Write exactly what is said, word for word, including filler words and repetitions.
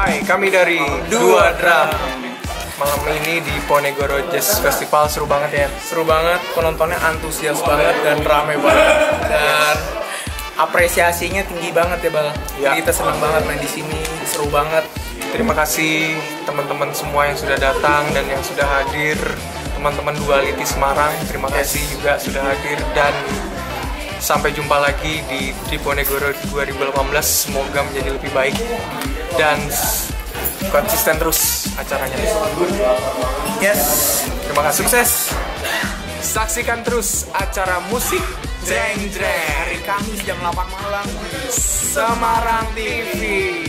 Hai, kami dari Dua Drum. Malam ini di Ponegoro Jazz Festival seru banget ya. Seru banget, penontonnya antusias banget dan rame banget. Dan apresiasinya tinggi banget ya, Bal. Ya. Jadi kita senang banget main di sini, seru banget. Terima kasih teman-teman semua yang sudah datang dan yang sudah hadir. Teman-teman Duality Semarang, terima kasih juga sudah hadir. Dan sampai jumpa lagi di di Ponegoro dua ribu delapan belas. Semoga menjadi lebih baik dan konsisten terus acaranya. Yes, Terima kasih. Sukses. Saksikan terus acara musik Jreng Jreng hari Kamis jam delapan malam. Semarang T V.